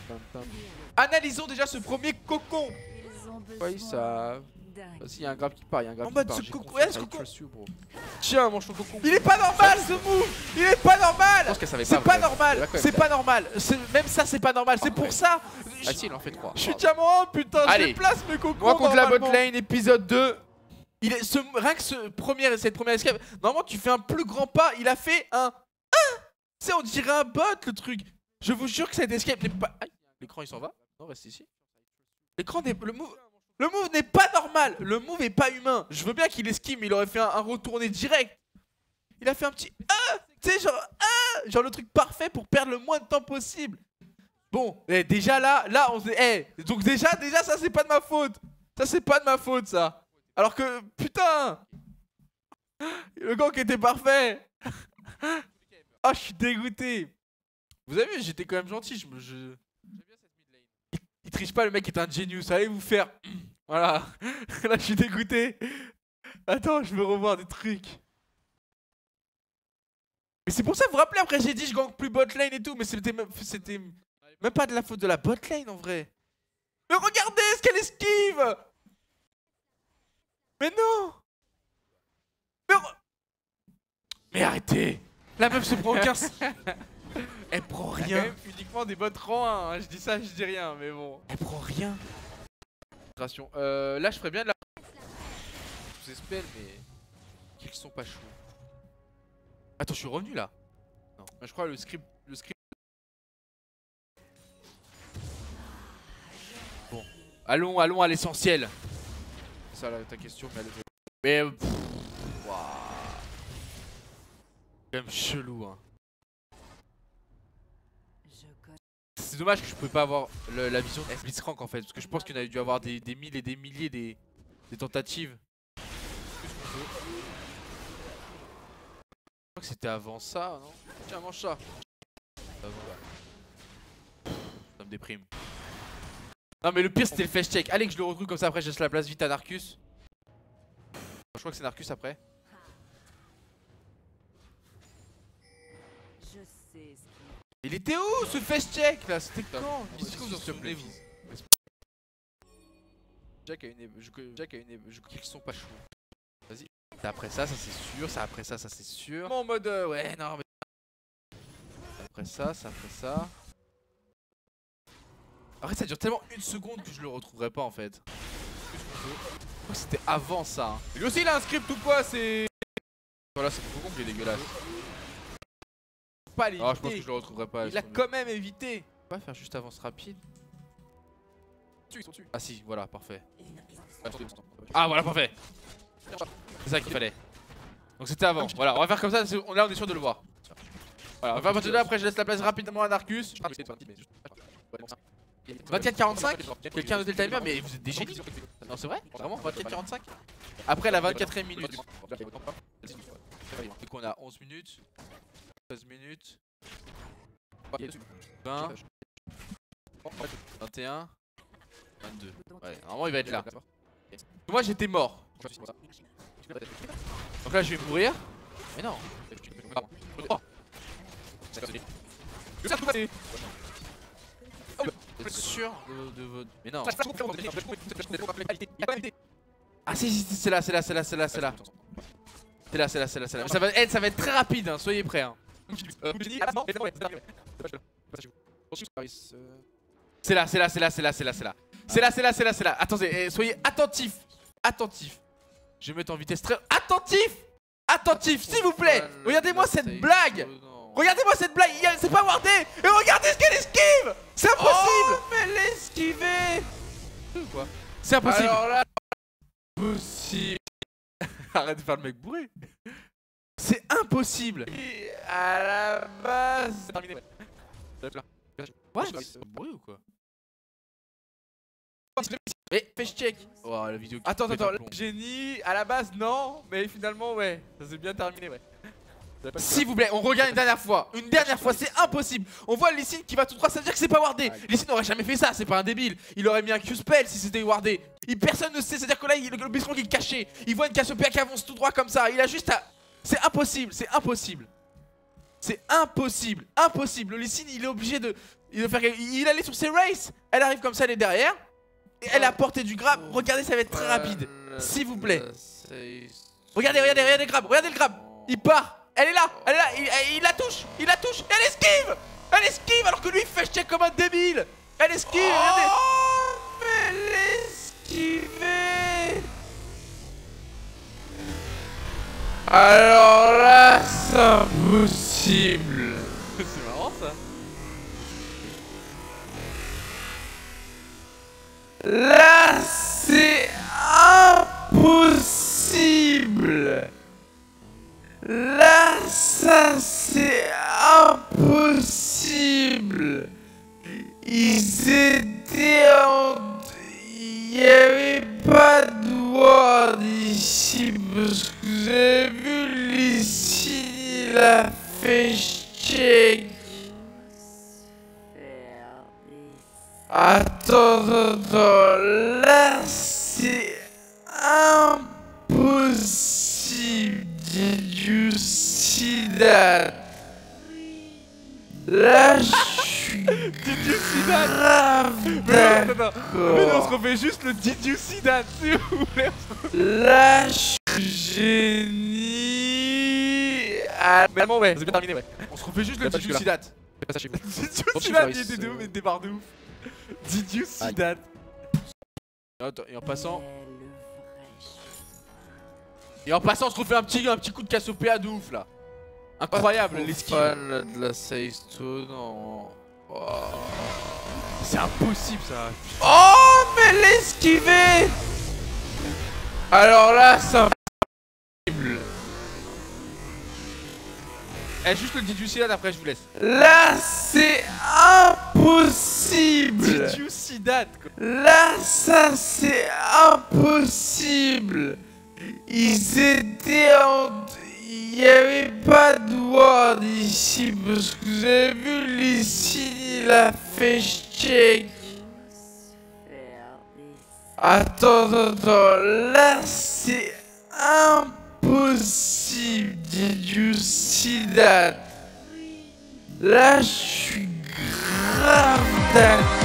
Analysons déjà ce premier cocon. Oui, ça. Vas-y, y'a un grab qui part, y'a un grab qui part. En mode ce cocon, ce cocon. Tiens, mange ton cocon. Il est pas normal ce move. Il est pas normal. Je pense qu'elle savait pas. C'est pas normal. C'est pas normal. Même ça, c'est pas normal. C'est pour ça. Ah si, il en fait 3. Je suis diamant 1, putain. Je place mes cocons. Moi contre la bot lane, épisode 2. Rien que cette première escape. Normalement, tu fais un plus grand pas. Il a fait un. Tu sais, on dirait un bot le truc. Je vous jure que cette escape n'est pas. L'écran il s'en va. Non, reste ici. L'écran n'est. Le move n'est pas normal. Le move est pas humain. Je veux bien qu'il esquive, mais il aurait fait un retourné direct. Il a fait un petit tu sais, genre le truc parfait pour perdre le moins de temps possible. Bon, déjà là on s'est. Donc déjà ça c'est pas de ma faute. Ça c'est pas de ma faute ça. Alors que putain, le gank était parfait. Ah, je suis dégoûté. Vous avez vu, j'étais quand même gentil. Il triche pas, le mec est un genius. Allez vous faire. Voilà. Là, je suis dégoûté. Attends, je veux revoir des trucs. Mais c'est pour ça, vous vous rappelez, après j'ai dit je gank plus bot lane et tout. Mais c'était même pas de la faute de la bot lane en vrai. Mais regardez ce qu'elle esquive. Mais non. Mais arrêtez. La meuf se prend aucun. Elle prend rien. Quand même uniquement des bots rang 1, hein. Je dis ça, je dis rien, mais bon. Elle prend rien. Là, je ferais bien de la. Je vous espère, mais. Qu'ils sont pas chauds. Attends, je suis revenu là. Non, je crois le script. Bon. Allons à l'essentiel. C'est ça là, ta question, mais. Waouh. Quand même chelou, hein. C'est dommage que je pouvais pas avoir la vision de Blitzcrank en fait, parce que je pense qu'il y en a dû avoir des mille et des milliers des tentatives. Je crois que c'était avant ça, non? Tiens, mange ça. Ça me déprime. Non mais le pire c'était le flash check. Allez que je le retrouve comme ça, après je laisse la place vite à Narcus. Je crois que c'est Narcus après. Il était où ce flash check là? C'était quand? S'il te plaît. Jack a une qu'ils sont pas chauds. Vas-y. C'est après ça c'est sûr. C'est après ça c'est sûr. En mode ouais non mais. Après ça, c'est après ça. Après ça dure tellement une seconde que je le retrouverai pas en fait. C'était avant ça. Hein. Lui aussi il a un script ou quoi? C'est. Voilà, c'est beaucoup qui est dégueulasse. Pas l'éviter. Ah, je pense que je le retrouverai pas. Il l'a quand même évité. On va faire juste avance rapide. Ils sont dessus. Ah si, voilà, parfait. Ah voilà, parfait. C'est ça qu'il fallait. Donc c'était avant. Voilà, on va faire comme ça. Là, on est sûr de le voir. Voilà, on va partir de là. Après, je laisse la place rapidement à Narcus. 24-45. Quelqu'un a noté le timer, mais vous êtes des génies. Non, c'est vrai? Vraiment 24-45. Après la 24ème minute. Donc on a 11 minutes. 13 minutes. 20. 21. 22. Ouais, normalement il va être là. Moi j'étais mort. Donc là je vais mourir. Mais non. Vous êtes sûr de votre. Mais non. Ah si, c'est là. C'est là. Ça va être très rapide, hein. Soyez prêts. Hein. C'est là. Attendez, soyez attentifs. Je vais mettre en vitesse très. Attentif, s'il vous plaît. Regardez-moi cette blague. C'est pas wardé. Et regardez ce qu'elle esquive. C'est impossible. Oh, mais l'esquiver. Quoi? C'est impossible. Alors là, impossible. Arrête de faire le mec bourré. C'est impossible. Et à la base. C'est terminé. Ouais, c'est bourré ou quoi? Mais fais check. Oh la vidéo. Attends, génie. À la base non, mais finalement ouais. Ça s'est bien terminé ouais. S'il vous plaît, on regarde une dernière fois. C'est impossible. On voit Lee Sin qui va tout droit, ça veut dire que c'est pas wardé. Lee Sin n'aurait jamais fait ça, c'est pas un débile. Il aurait mis un Q-spell si c'était wardé. Personne ne sait, c'est-à-dire que là, le Blitzcrank est caché. Il voit une Cassiopeia qui avance tout droit comme ça. Il a juste à. C'est impossible. C'est impossible. Impossible. Lysine, il est obligé de faire. Il allait sur ses races. Elle arrive comme ça, elle est derrière. Et elle a porté du grab. Regardez, ça va être très rapide. S'il vous plaît. Regardez le grab. Regardez le grab. Il part. Elle est là. Il la touche. Et elle esquive. Elle esquive alors que lui, il fait check comme un débile. Elle esquive. Regardez. Oh, mais l'esquiver. Alors là, c'est impossible. C'est marrant ça. Là, c'est impossible. Là, ça, c'est impossible. Ils étaient en... Il n'y avait pas de ward ici parce que vous avez vu ici, il a fait check. Attends, là c'est impossible. Did you see that? Là je suis Did you see that? grave d'accord. Mais non, on se refait juste le Did you see that, s'il vous plaît. Là je suis génie. Mais bon, ouais, c'est bien terminé, ouais. On se refait juste le Did you see that. Did you see that? Il était de ouf, il était barre de ouf. Did you see that? Attends, et en passant, on se refait un petit coup de Cassiopeia de ouf là. Incroyable l'esquive. De la save non. Oh. C'est impossible ça. Oh, mais l'esquiver. Alors là, c'est impossible. Eh, juste le Did you see that, après je vous laisse. Là, c'est impossible. Did you see that? Là, ça, c'est impossible. Ils étaient en... Il n'y avait pas de ward ici parce que vous avez vu ici, il a fait check. Attends, là, c'est impossible. Did you see that? Là, je suis grave d'accord.